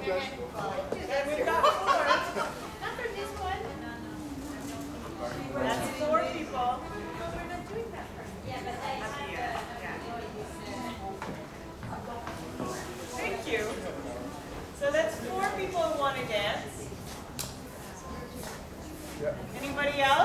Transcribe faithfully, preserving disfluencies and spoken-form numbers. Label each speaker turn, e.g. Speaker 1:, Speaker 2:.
Speaker 1: And we've got four.
Speaker 2: Not for this one.
Speaker 1: That's four people.
Speaker 2: We're not doing that first. Yeah, but I have
Speaker 1: Thank you. So that's four people who want to dance. Anybody else?